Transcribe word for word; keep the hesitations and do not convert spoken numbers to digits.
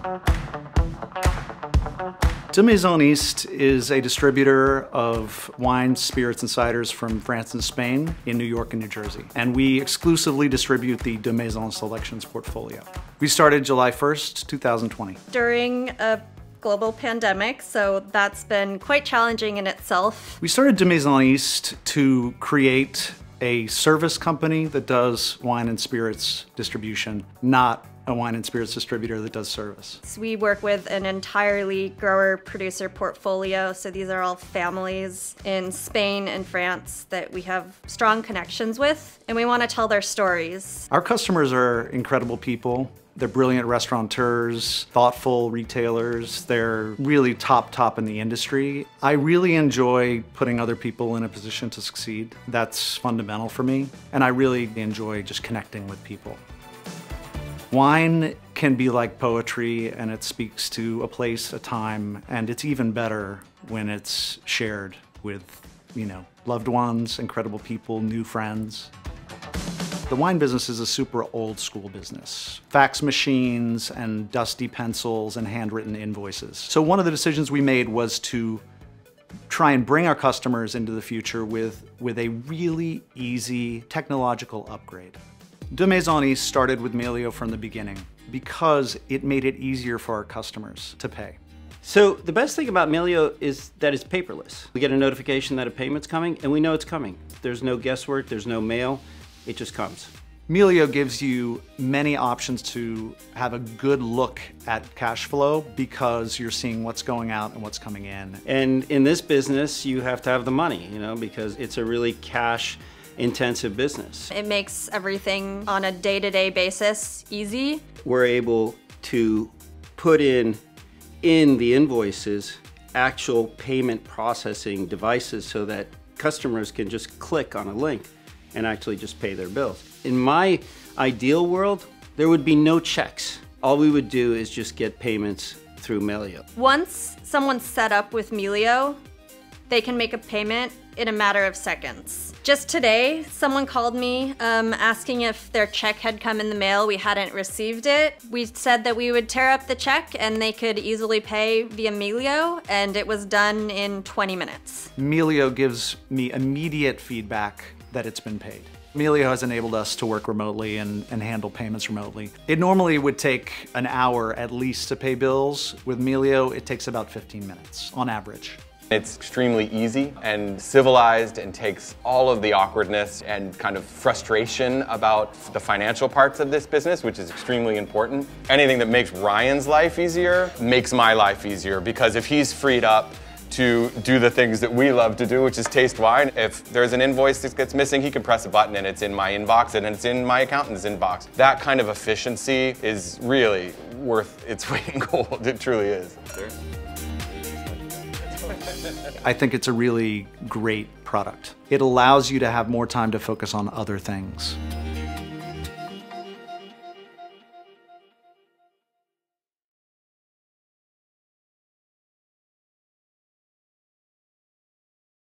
De Maison East is a distributor of wines, spirits, and ciders from France and Spain in New York and New Jersey. And we exclusively distribute the De Maison Selections portfolio. We started July first, two thousand twenty. During a global pandemic, so that's been quite challenging in itself. We started De Maison East to create a service company that does wine and spirits distribution, not a wine and spirits distributor that does service. So we work with an entirely grower-producer portfolio, so these are all families in Spain and France that we have strong connections with, and we want to tell their stories. Our customers are incredible people. They're brilliant restaurateurs, thoughtful retailers. They're really top, top in the industry. I really enjoy putting other people in a position to succeed. That's fundamental for me, and I really enjoy just connecting with people. Wine can be like poetry, and it speaks to a place, a time, and it's even better when it's shared with, you know, loved ones, incredible people, new friends. The wine business is a super old school business. Fax machines and dusty pencils and handwritten invoices. So one of the decisions we made was to try and bring our customers into the future with, with a really easy technological upgrade. De Maison East started with Melio from the beginning because it made it easier for our customers to pay. So the best thing about Melio is that it's paperless. We get a notification that a payment's coming, and we know it's coming. There's no guesswork, there's no mail, it just comes. Melio gives you many options to have a good look at cash flow because you're seeing what's going out and what's coming in. And in this business, you have to have the money, you know, because it's a really cash intensive business. It makes everything on a day-to-day basis easy. We're able to put in in the invoices actual payment processing devices so that customers can just click on a link and actually just pay their bills. In my ideal world, there would be no checks. All we would do is just get payments through Melio. Once someone's set up with Melio, they can make a payment in a matter of seconds. Just today, someone called me um, asking if their check had come in the mail. We hadn't received it. We said that we would tear up the check and they could easily pay via Melio, and it was done in twenty minutes. Melio gives me immediate feedback that it's been paid. Melio has enabled us to work remotely and, and handle payments remotely. It normally would take an hour at least to pay bills. With Melio, it takes about fifteen minutes on average. It's extremely easy and civilized and takes all of the awkwardness and kind of frustration about the financial parts of this business, which is extremely important. Anything that makes Ryan's life easier makes my life easier, because if he's freed up to do the things that we love to do, which is taste wine, if there's an invoice that gets missing, he can press a button and it's in my inbox and it's in my accountant's inbox. That kind of efficiency is really worth its weight in gold. It truly is. I think it's a really great product. It allows you to have more time to focus on other things.